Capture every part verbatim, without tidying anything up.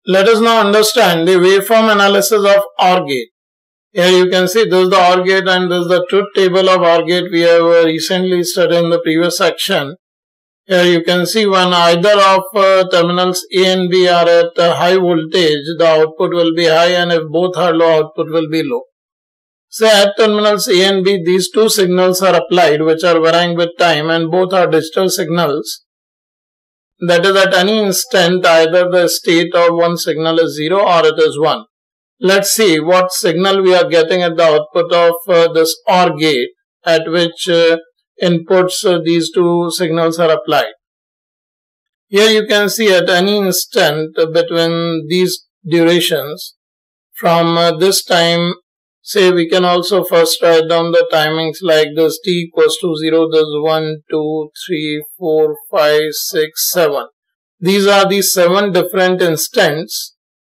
Let us now understand the waveform analysis of OR gate. Here you can see this is the OR gate and this is the truth table of OR gate we have recently studied in the previous section. Here you can see when either of uh, terminals A and B are at uh, high voltage, the output will be high, and if both are low, output will be low. Say at terminals A and B, these two signals are applied which are varying with time and both are digital signals. That is, at any instant either the state of one signal is zero or it is one. Let's see what signal we are getting at the output of uh, this OR gate at which uh, inputs uh, these two signals are applied. Here you can see at any instant between these durations from uh, this time, say we can also first write down the timings like this: t equals to zero, this is one, two, three, four, five, six, seven. These are the seven different instants,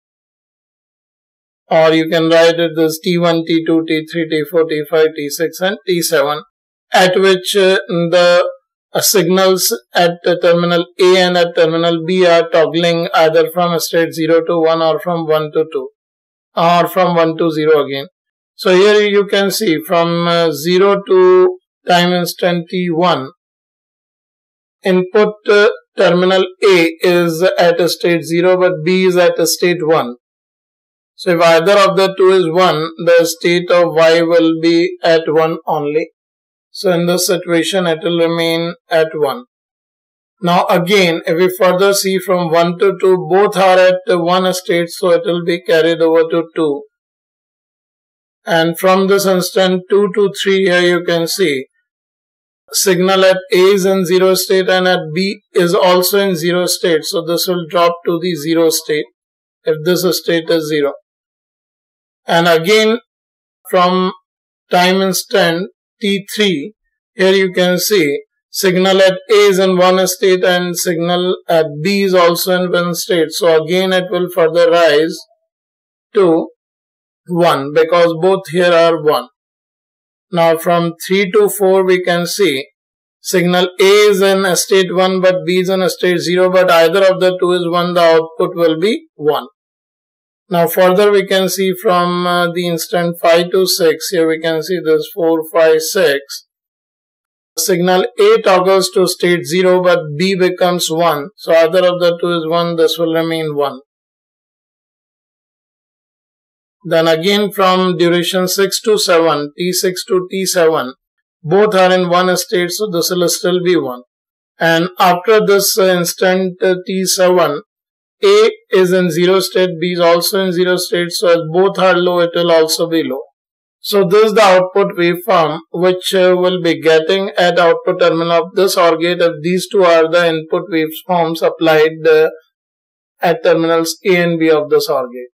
or you can write it as T one, T two, T three, T four, T five, T six and T seven, at which uh, the uh, signals at uh, terminal A and at terminal B are toggling either from state zero to one or from one to two or from one to zero again. So here you can see from uh, zero to time instant T one, input uh, terminal A is at a state zero but B is at a state one. So if either of the two is one, the state of Y will be at one only. So in this situation it will remain at one. Now again, if we further see from one to two, both are at one state, so it will be carried over to two. And from this instant two to three, here you can see signal at A is in zero state and at B is also in zero state. So this will drop to the zero state if this state is zero. And again from time instant T three, here you can see signal at A is in one state and signal at B is also in one state. So again it will further rise to one because both here are one. Now from three to four we can see signal A is in a state one but B is in a state zero, but either of the two is one, the output will be one. Now further we can see from uh, the instant five to six, here we can see this four, five, six. Signal A toggles to state zero but B becomes one. So either of the two is one, this will remain one. Then again from duration six to seven, T six to T seven, both are in one state, so this will still be one. And after this instant uh, T seven, A is in zero state, B is also in zero state, so as both are low, it will also be low. So this is the output waveform which uh, will be getting at output terminal of this OR gate if these two are the input waveforms applied uh, at terminals A and B of this OR gate.